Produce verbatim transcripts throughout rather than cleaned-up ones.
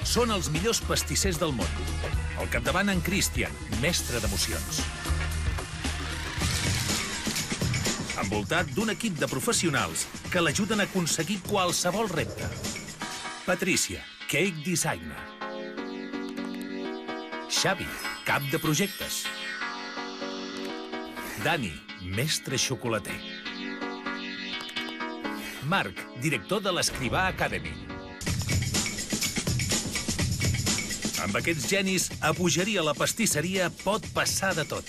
Són els millors pastissers del món. Al capdavant en Christian, mestre d'emocions. Envoltat d'un equip de professionals que l'ajuden a aconseguir qualsevol repte. Patricia, cake designer. Xavi, cap de projectes. Dani, mestre xocolater. Marc, director de l'Escrivà Academy. Amb aquests genis, a Bogeria la pastisseria pot passar de tot.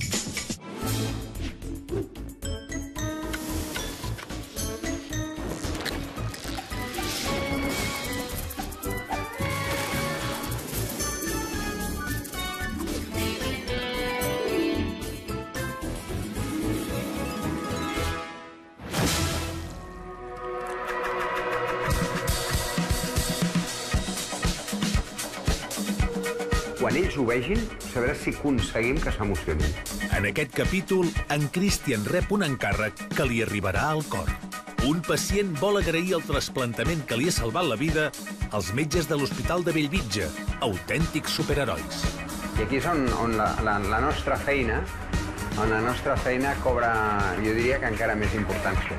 Quan ells ho vegin, sabràs si aconseguim que s'emocionin. En aquest capítol, en Christian rep un encàrrec que li arribarà al cor. Un pacient vol agrair el trasplantament que li ha salvat la vida als metges de l'Hospital de Bellvitge, autèntics superherois. I aquí és on, on la, la, la nostra feina, on la nostra feina cobra, jo diria que encara més importància.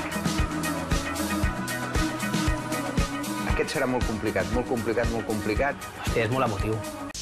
Aquest serà molt complicat, molt complicat, molt complicat. Hòstia, és molt emotiu.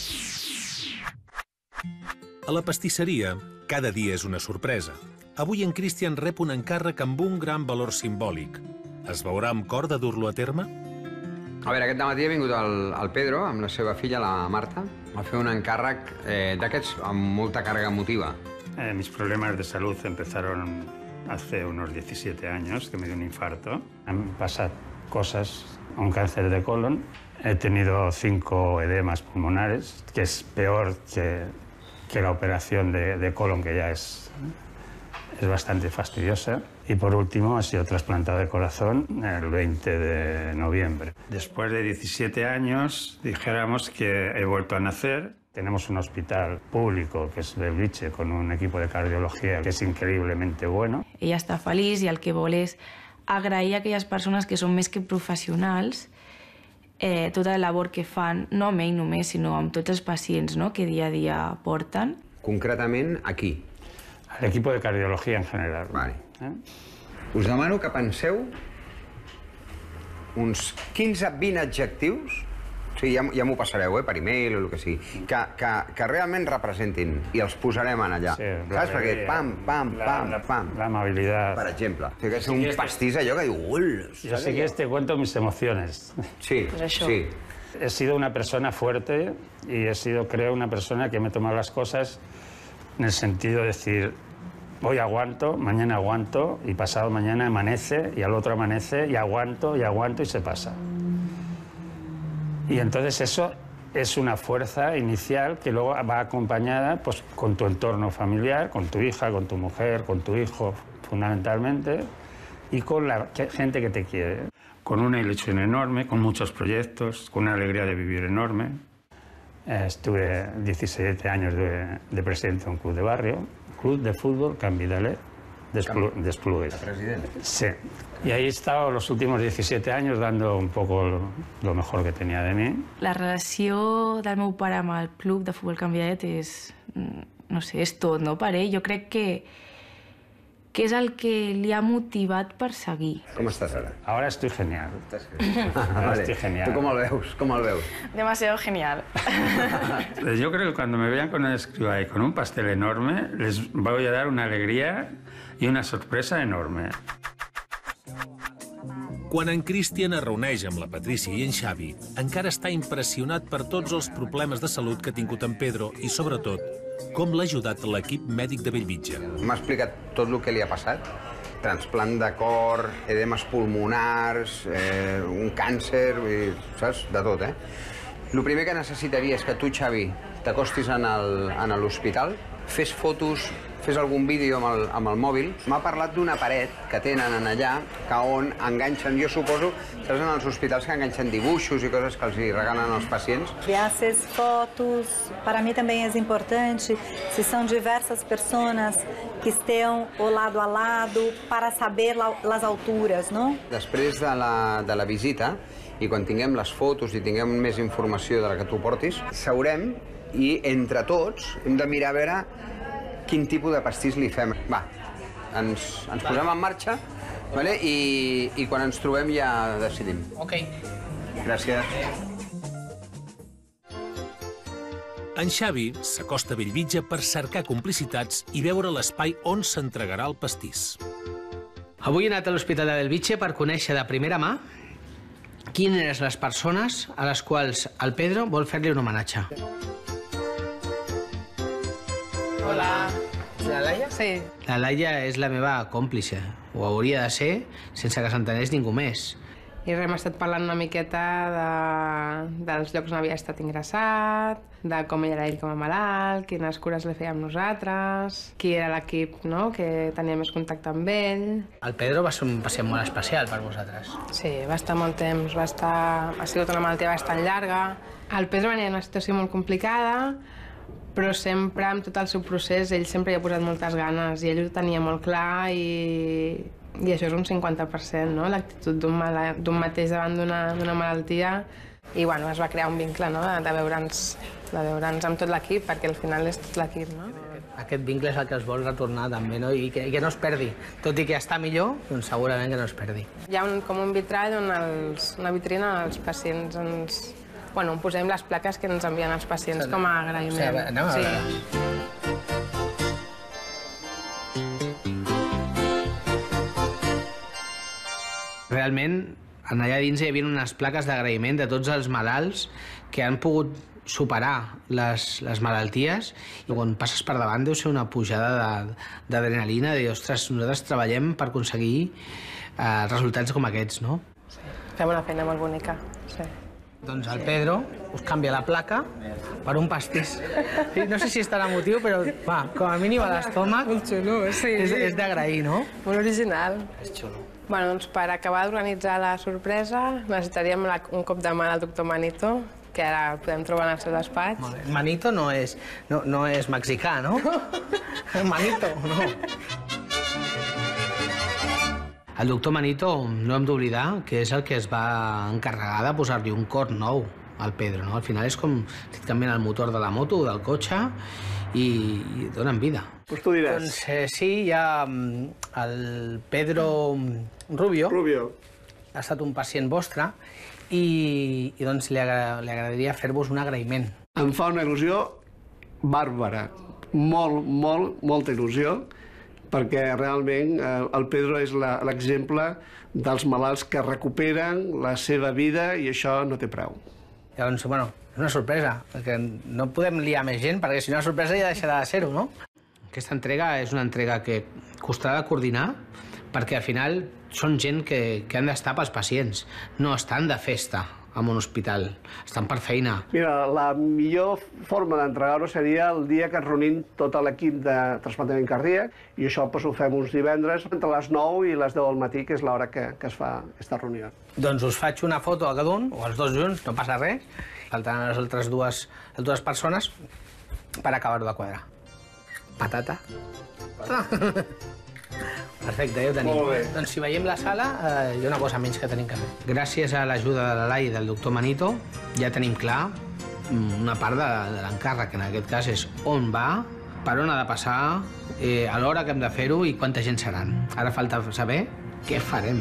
A la pastisseria, cada dia és una sorpresa. Avui en Christian rep un encàrrec amb un gran valor simbòlic. Es veurà amb cor de dur-lo a terme? A veure, aquest matí ha vingut el, el Pedro amb la seva filla, la Marta, a fer un encàrrec eh, d'aquests amb molta càrrega emotiva. Eh, mis problemas de salud empezaron hace unos diecisiete años, que me dio un infarto. Han pasado cosas, un cáncer de colon. He tenido cinco edemas pulmonares, que es peor que... que la operación de, de colon, que ya es, es bastante fastidiosa. Y por último, ha sido trasplantado de corazón el veinte de noviembre. Después de diecisiete años, dijéramos que he vuelto a nacer. Tenemos un hospital público, que es Bellvitge, con un equipo de cardiología que es increíblemente bueno. Ella està feliç i el que vol és agrair a aquelles persones que són més que professionals Eh, tota la labor que fan, no amb ell només, sinó amb tots els pacients, no?, que dia a dia porten. Concretament, aquí. El equipo de cardiología en general. Vale. Eh? Us demano que penseu uns quinze vint adjectius, o sigui, ja, ja m'ho passareu, eh, per e-mail o el que sigui, que, que, que realment representin, i els posarem en allà. Sí, saps? Perquè pam, pam, pam, la, pam. La amabilidad. Per exemple. O sigui, que és un pastís allò que diu... Yo sé que te cuento mis emociones. Sí, sí. He sido una persona fuerte y he sido, creo, una persona que me he tomado las cosas en el sentido de decir, hoy aguanto, mañana aguanto, y pasado mañana amanece, y al otro amanece, y aguanto, y aguanto, y se pasa. Y entonces eso es una fuerza inicial que luego va acompañada pues, con tu entorno familiar, con tu hija, con tu mujer, con tu hijo, fundamentalmente, y con la gente que te quiere. Con una ilusión enorme, con muchos proyectos, con una alegría de vivir enorme. Eh, estuve diecisiete años de, de presidente de un club de barrio, club de fútbol Can Vidalet, d'Esplugues. De presidente. Sí. Y ahí he estado los últimos diecisiete años dando un poco lo, lo mejor que tenía de mí. La relació del meu pare amb el club de futbol Can Vidalet és, no sé, és tot, no, per ell. Jo crec que, que és el que li ha motivat per seguir. Com estàs ara? Ahora estoy genial. Estàs genial. Ahora estoy genial. Tu com el veus? Com el veus? Demasiado genial. Yo creo que cuando me vean con el Escrivà y con un pastel enorme, les voy a dar una alegría y una sorpresa enorme. Quan en Christian es reuneix amb la Patricia i en Xavi, encara està impressionat per tots els problemes de salut que ha tingut en Pedro i, sobretot, com l'ha ajudat l'equip mèdic de Bellvitge. M'ha explicat tot el que li ha passat. Transplant de cor, edemes pulmonars, eh, un càncer, saps? De tot, eh? El primer que necessitaria és que tu, Xavi, t'acostis a l'hospital, fes fotos, fes algun vídeo amb el, amb el mòbil. M'ha parlat d'una paret que tenen allà, que on enganxen, jo suposo, saps, en els hospitals que enganxen dibuixos i coses que els regalen als pacients. Essas fotos, para mim também é importante, se são diversas pessoas que estão o lado a lado para saber as alturas, não? Després de la, de la visita, i quan tinguem les fotos i tinguem més informació de la que tu portis, seurem i entre tots hem de mirar a veure quin tipus de pastís li fem. Va, ens, ens posem en marxa, vale? I, i quan ens trobem ja decidim. Ok. Gràcies. En Xavi s'acosta a Bellvitge per cercar complicitats i veure l'espai on s'entregarà el pastís. Avui he anat a l'Hospital de Bellvitge per conèixer de primera mà quines les persones a les quals el Pedro vol fer-li un homenatge. Hola. La Laia? Sí. La Laia és la meva còmplice. Ho hauria de ser sense que s'entenés ningú més. I res, hem estat parlant una miqueta de, dels llocs on havia estat ingressat, de com era ell com a malalt, quines cures li fèiem nosaltres, qui era l'equip, no?, que tenia més contacte amb ell. El Pedro va ser un pacient molt especial per vosaltres. Sí, va estar molt temps, va estar... ha sigut una malaltia bastant llarga. El Pedro venia en una situació molt complicada, però sempre, amb tot el seu procés, ell sempre hi ha posat moltes ganes i ell ho tenia molt clar i... I això és un cinquanta per cent, no?, l'actitud d'un mateix davant d'una malaltia. I, bueno, es va crear un vincle, no?, de veure'ns de veure'ns amb tot l'equip, perquè al final és tot l'equip, no? Aquest vincle és el que es vol retornar, també, no?, i que, i que no es perdi. Tot i que està millor, doncs segurament que no es perdi. Hi ha un, com un vitrall on els, una vitrina on els pacients ens... Bueno, on posem les plaques que ens envien els pacients com a agraïment. O sigui, anem a veure. Sí. Realment, allà dins hi havia unes plaques d'agraïment de tots els malalts que han pogut superar les, les malalties i quan passes per davant deu ser una pujada d'adrenalina, de dir, ostres, nosaltres treballem per aconseguir eh, resultats com aquests, no? Sí, fem una feina molt bonica, sí. Doncs el Pedro us canvia la placa per un pastís. No sé si és tan emotiu, però va, com a mínim a l'estómac molt xulo, sí. És, és d'agrair, no? Molt original. És xulo. Bueno, doncs per acabar d'organitzar la sorpresa necessitaríem la, un cop de mà del doctor Manito, que ara el podem trobar en el seu despatx. Manito no és, no, no és mexicà, no? Manito, no. El doctor Manito, no hem d'oblidar, que és el que es va encarregar de posar-li un cor nou al Pedro, no? Al final és com si et canvien el motor de la moto o del cotxe i, i donen vida. Pues tu diràs. Doncs eh, sí, hi ha el Pedro Rubio. Rubio. Ha estat un pacient vostre i, i doncs li, agra li agradaria fer-vos un agraïment. Em fa una il·lusió bàrbara. Molt, molt, molta il·lusió, perquè realment eh, el Pedro és l'exemple dels malalts que recuperen la seva vida i això no té preu. Llavors, bueno, és una sorpresa, perquè no podem liar més gent, perquè si no la sorpresa ja deixarà de ser-ho, no? Aquesta entrega és una entrega que costarà de coordinar, perquè al final són gent que, que han d'estar pels pacients, no estan de festa en un hospital, estan per feina. Mira, la millor forma d'entregar-ho seria el dia que ens reunim tot l'equip de trasplantament cardíac, i això doncs, ho fem uns divendres entre les nou i les deu del matí, que és l'hora que, que es fa aquesta reunió. Doncs us faig una foto a cada un, o els dos junts, no passa res, faltaran les altres dues, les dues persones per acabar-ho de quadrar. Patata. Perfecte, ja ho tenim. Molt bé. Doncs si veiem la sala, eh, hi ha una cosa menys que tenim que fer. Gràcies a l'ajuda de la Laia i del doctor Manito, ja tenim clar una part de, de l'encàrrec, que en aquest cas és on va, per on ha de passar, eh, a l'hora que hem de fer-ho i quanta gent seran. Ara falta saber què farem.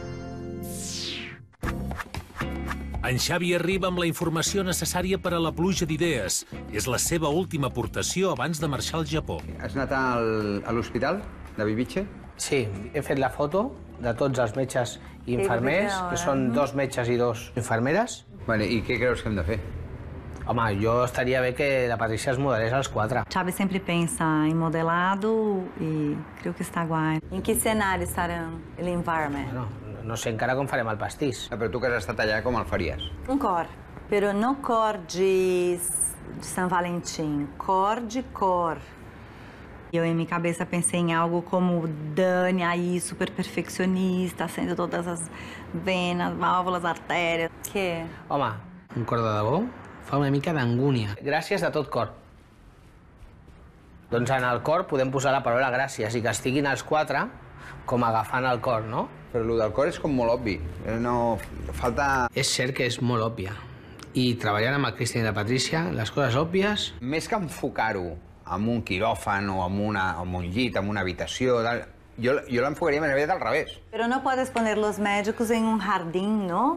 En Xavi arriba amb la informació necessària per a la pluja d'idees. És la seva última aportació abans de marxar al Japó. Has anat al, a l'hospital de Bellvitge? Sí, he fet la foto de tots els metges i infermers, que són dos metges i dos infermeres. Vale, i què creus que hem de fer? Home, jo estaria bé que la Patrícia es modelés als quatre. Xavi sempre pensa em modelado e creio que está guai. Em que cenário estará el environment? Bueno, no sé encara com farem el pastís. Però tu que has estat allà, com el faries? Um cor, però no cor de, de São Valentim, cor de cor. Eu, em minha cabeça, pensei em algo como Dani aí, super perfeccionista, acendo todas as venas, válvulas, artèries. Què? Home, un cor de debò fa una mica d'angúnia. Gràcies de tot cor. Doncs en el cor podem posar la paraula gràcies i que estiguin els quatre com agafant el cor, no? Però el del cor és com molt obvi. No... falta... És cert que és molt òbvia. I treballant amb el Cristian i la Patrícia, les coses òbvies... Més que enfocar-ho en un quiròfan o en, una, en un llit, en una habitació... Jo, jo l'enfocaria més aviat al revés. Però no podes poner los médicos en un jardín, no?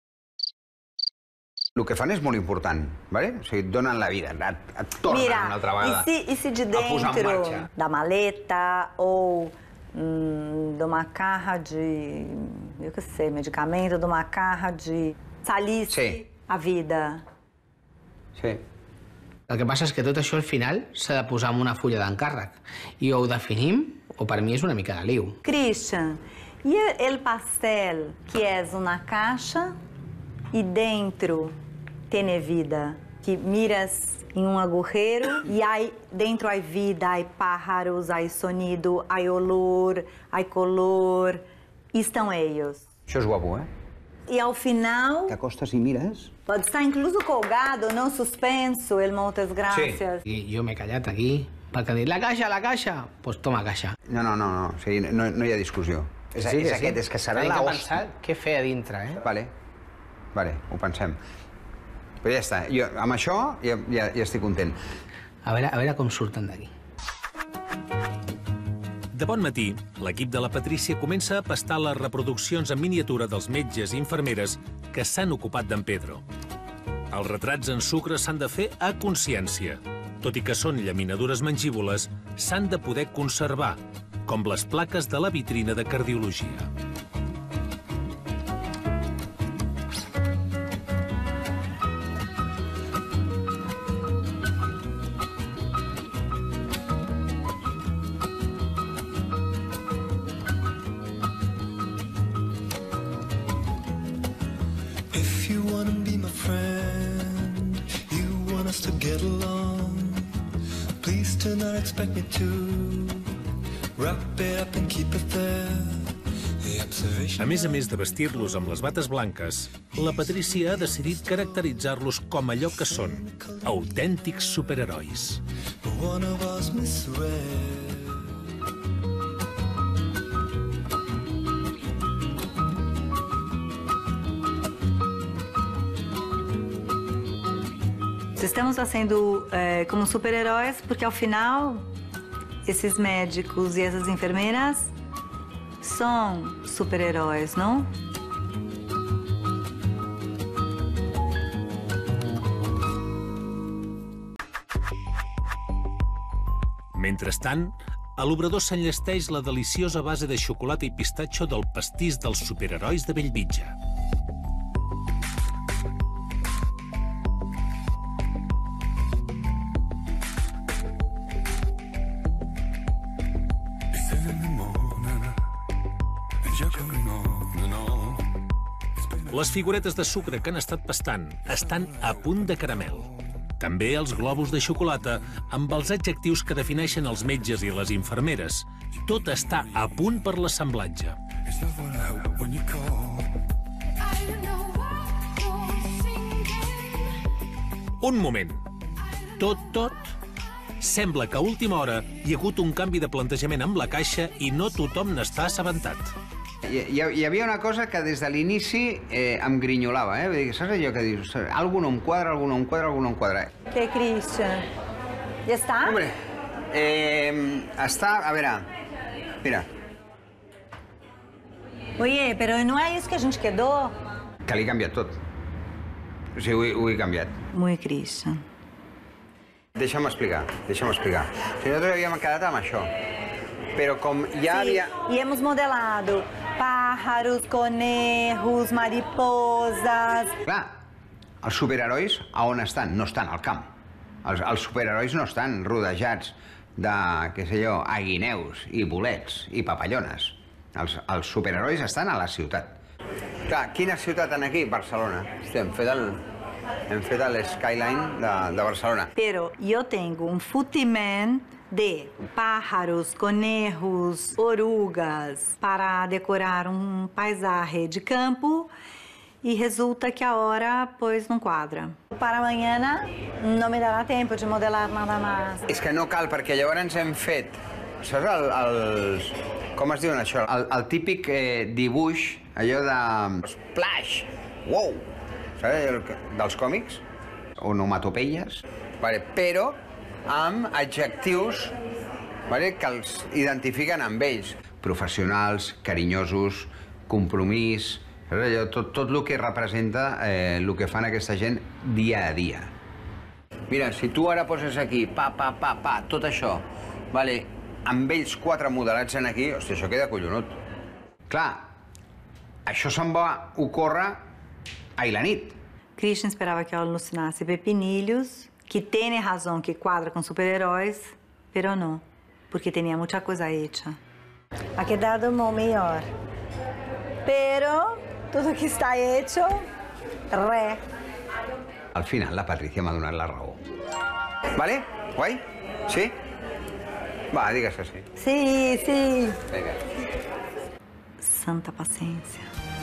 El que fan és molt important, ¿vale? O sigui, et donen la vida, et, et tornen Mira, una altra vegada e se, e se de dentro da maleta ou hum, de uma carra de, eu que sei, medicamento, de uma carra de salisse sí. a vida? Sí. El que passa és que tot això al final s'ha de posar en una fulla d'encàrrec. I o ho definim, o per mi és una mica de liu. Christian, e el pastel, que é uma caixa e dentro tem vida, que miras em um agujero e aí dentro há vida, há pájaros, há sonido, há olor, há color, e estão eles. Això és guapo, eh? E ao final... T'acostes i mires. Pode estar incluso colgado, não suspenso, el moltes gràcies. Sí. I jo m'he callat aquí, perquè han dit, la caixa, la caixa, doncs pues toma caixa. No, no, no, no, o sigui, no, no hi ha discussió. És, sí, és sí. aquest, és que serà Tenim la que hòstia. pensar què fer a dintre, eh? Vale, vale, ho pensem. Però ja està, jo amb això ja, ja, ja estic content. A veure, a veure com surten d'aquí. De bon matí, l'equip de la Patrícia comença a pastar les reproduccions en miniatura dels metges i infermeres que s'han ocupat d'en Pedro. Els retrats en sucre s'han de fer a consciència. Tot i que són llaminadures mangívoles, s'han de poder conservar, com les plaques de la vitrina de cardiologia. A més a més de vestir-los amb les bates blanques, la Patrícia ha decidit caracteritzar-los com allò que són, autèntics superherois. Estamos fazendo é, como super-heróis porque, ao final, esses médicos e essas enfermeiras são super-heróis, não? Mentrestant, a l'obrador s'enllesteix la deliciosa base de xocolata i pistatxo del pastís dels superherois de Bellvitge. Les figuretes de sucre que han estat pastant estan a punt de caramel. També els globus de xocolata amb els adjectius que defineixen els metges i les infermeres. Tot està a punt per l'assemblatge. Un moment. Tot, tot. Sembla que a última hora hi ha hagut un canvi de plantejament amb la caixa i no tothom n'està assabentat. Hi, hi havia una cosa que des de l'inici eh, em grinyolava, eh? Vull dir, saps allò que dius? Algú no em quadra, algú no em quadra, algú no em quadra. Que, Christian? Ja està? Hombre, eh, està... A veure, mira. Oye, però no és isso que a gente quedou? Que l'he canviat tot. O sigui, ho, ho he canviat. Muy Christian. Deixa'm explicar, deixa'm explicar. O sigui, nosaltres havíem quedat amb això. Però com ja sí, havia... E hemos modelado pájaros, conejos, mariposas... Clar, els superherois a on estan? No estan al camp. Els, els superherois no estan rodejats de, què sé jo, aguineus i bolets i papallones. Els, els superherois estan a la ciutat. Clar, quina ciutat en aquí? Barcelona. Hosti, hem fet el... Hem fet l'skyline de, de Barcelona. Pero yo tengo un futiman de pájaros, conejos, orugas para decorar um paisaje de campo e resulta que a hora, pois, não quadra. Para amanhã não me dará tempo de modelar nada mais. És que no cal, perquè llavors hem fet, saps, el, els, Com es diuen això? El, el típic eh, dibuix, allò de... Splash! Wow! Saps? El, dels còmics? Onomatopeies. Vale, però amb adjectius, vale, que els identifiquen amb ells. Professionals, carinyosos, compromís... Allò, tot, tot el que representa eh, el que fan aquesta gent dia a dia. Mira, si tu ara poses aquí, pa, pa, pa, pa, tot això, vale, amb ells quatre modelats en aquí, hòstia, això queda collonut. Clar, això se'n va ocórrer ahir la nit. Christian esperava que eu alucinasse pepinilhos, que tem razão que quadra com super-heróis, pero não, porque tinha muita coisa hecha. Ha quedado muito melhor. Pero todo que está hecho, re. Al final, la Patricia m'ha donat la raó. Vale? Guai? Sí? Va, digues que sí. Sí, sí. Vinga. Santa paciência.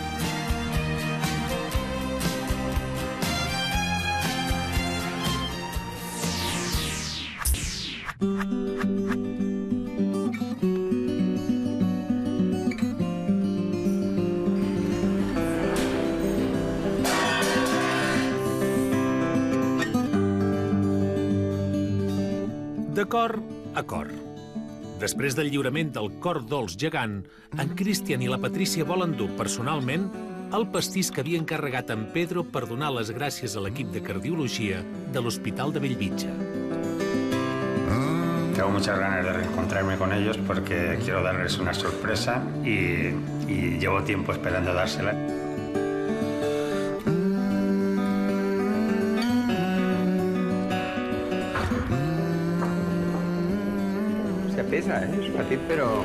De cor a cor. Després del lliurament del cor dolç gegant, en Christian i la Patrícia volen dur personalment el pastís que havia encarregat en Pedro per donar les gràcies a l'equip de cardiologia de l'Hospital de Bellvitge. Tengo muchas ganas de reencontrarme con ellos porque quiero darles una sorpresa y, y llevo tiempo esperando dársela. Pesa, ¿eh? Es petit, pero...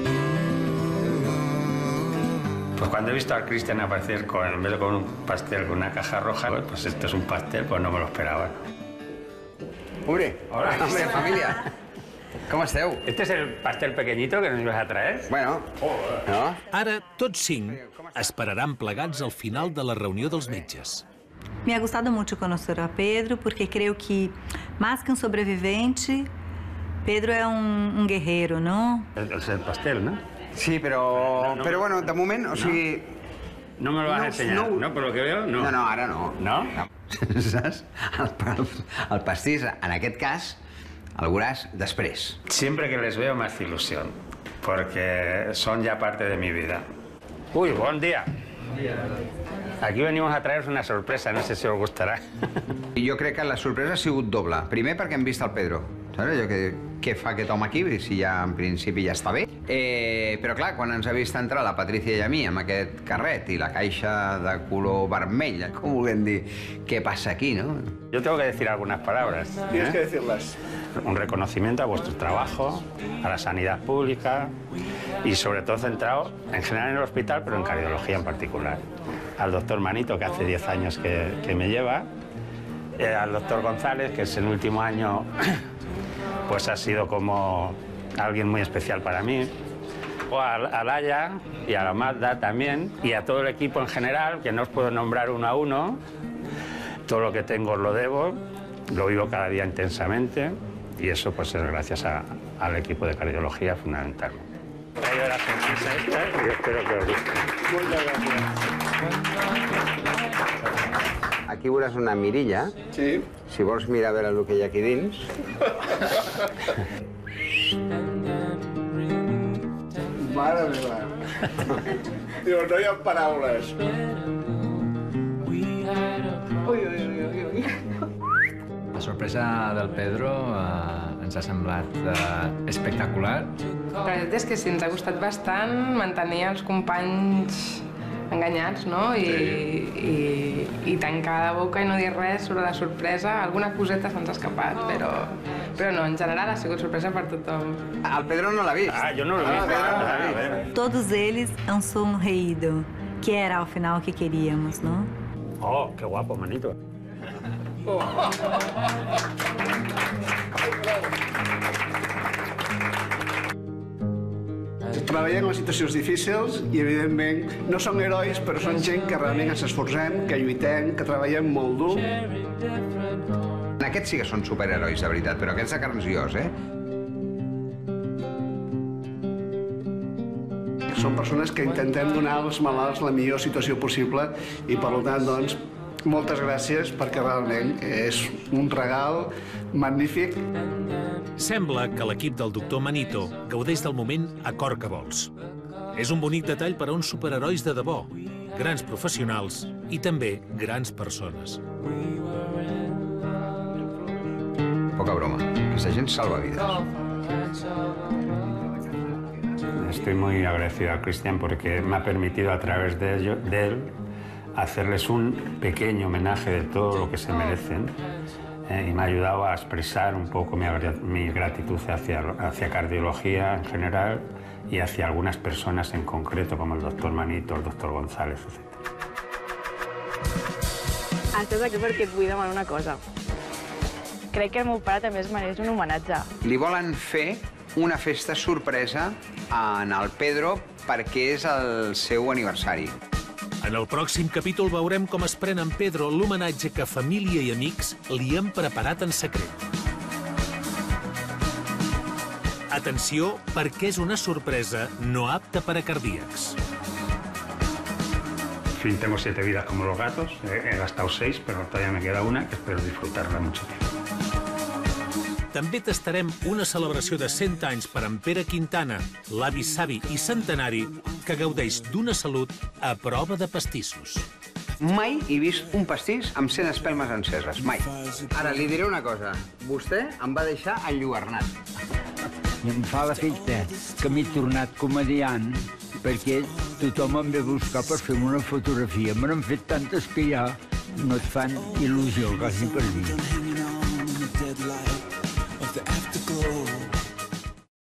Pues cuando he visto al Christian aparecer con, en vez de con un pastel, con una caja roja, pues esto es un pastel, pues no me lo esperaba. Hombre, Hola. hombre, familia. Com esteu? Este es el pastel pequeñito que nos ibas a traer. Bueno, no? Ara, tots cinc esperaran plegats al final de la reunió dels metges. Me ha gostado mucho conocer a Pedro porque creo que, más que un sobrevivente, Pedro es un, un guerrero, ¿no? Es el pastel, ¿no? Sí, però... No, no, però bueno, de moment, o sigui... No me lo vas No, a enseñar, no. ¿no? Por lo que veo, no. No, no, ara no. No? Saps? El, el, el pastís, en aquest cas, el veuràs després. Siempre que les veo me hace ilusión, porque son ya parte de mi vida. Uy, buen día. Aquí venimos a traeros una sorpresa, no sé si os gustará. I jo crec que la sorpresa ha sigut doble. Primer perquè hem vist el Pedro. Saps? Allò que, què fa aquest home aquí? Si ja, en principi, ja està bé. Eh, però, clar, quan ens ha vist entrar la Patrícia i a mi amb aquest carret i la caixa de color vermell, com volem dir, què passa aquí, no? Yo tengo que decir algunas palabras. Tienes ¿eh? que decirlas. Un reconocimiento a vuestro trabajo, a la sanidad pública y sobre todo centrado en general en el hospital, pero en cardiología en particular. Al doctor Manito, que hace diez años que, que me lleva, eh, al doctor González, que es el último año, pues ha sido como alguien muy especial para mí, o a, a Laia y a la Magda también, y a todo el equipo en general, que no os puedo nombrar uno a uno. Todo lo que tengo os lo debo, lo vivo cada día intensamente, y eso pues es gracias a, al equipo de cardiología fundamentalmente. Traigo la sorpresa esta y espero que os guste. Muchas gracias. Aquí veuràs una mirilla. Sí. Si vols mirar a veure el que hi ha aquí dins. Mare meva. Diu, no hi ha paraules. Ui, ui, ui, ui. La sorpresa del Pedro eh, ens ha semblat eh, espectacular. La veritat és que sí, ens ha costat bastant mantenir els companys enganyats, no? I, i, i tancar la boca i no dir res sobre la sorpresa. Alguna coseta se'ns ha escapat, però, però no, en general ha sigut sorpresa per tothom. El Pedro no l'ha vist. Ah, yo no lo he visto. Ah, a ver. Todos eles han sonreído, que era ao final o que queríamos, ¿no? Oh, qué guapo, manito. Treballem en situacions difícils i, evidentment, no són herois, però són gent que realment ens esforcem, que lluitem, que treballem molt dur. Aquests sí que són superherois, de veritat, però aquests de carns i os, eh? Són persones que intentem donar als malalts la millor situació possible i, per tant, doncs, moltes gràcies perquè realment és un regal magnífic. Sembla que l'equip del doctor Manito gaudeix del moment a cor que vols. És un bonic detall per a uns superherois de debò, grans professionals i també grans persones. Poca broma, aquesta gent salva vides. Estoy muy agradecido a Cristian porque me ha permitido a través de, ello, de él hacerles un pequeño homenaje de todo lo que se merecen eh, y me ha ayudado a expresar un poco mi, mi gratitud hacia, hacia cardiología en general y hacia algunas personas en concreto, como el doctor Manito, el doctor González, etcètera. Estàs aquí perquè et vull demanar una cosa. Crec que el meu pare també es mereix un homenatge. Li volen fer una festa sorpresa en el Pedro perquè és el seu aniversari. En el pròxim capítol veurem com es pren en Pedro l'homenatge que família i amics li han preparat en secret. Atenció, perquè és una sorpresa no apta per a cardíacs. En fin, tengo siete vidas como los gatos, he gastado seis, pero todavía me queda una que espero disfrutarla mucho tiempo. També tastarem una celebració de cent anys per en Pere Quintana, l'avi savi i centenari que gaudeix d'una salut a prova de pastissos. Mai he vist un pastís amb cent espelmes enceses, mai. Ara, li diré una cosa. Vostè em va deixar enlluernat. I em fa l'efecte que m'he tornat comediant perquè tothom em ve a buscar per fer-me una fotografia. Me n'han fet tantes que ja no et fan il·lusió quasi per dir.